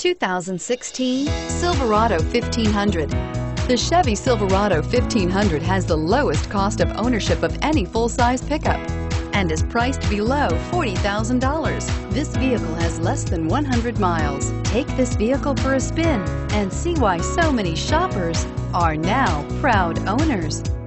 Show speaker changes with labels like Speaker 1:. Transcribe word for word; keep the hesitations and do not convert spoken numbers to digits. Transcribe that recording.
Speaker 1: two thousand sixteen Silverado fifteen hundred. The Chevy Silverado fifteen hundred has the lowest cost of ownership of any full-size pickup and is priced below forty thousand dollars. This vehicle has less than one hundred miles. Take this vehicle for a spin and see why so many shoppers are now proud owners.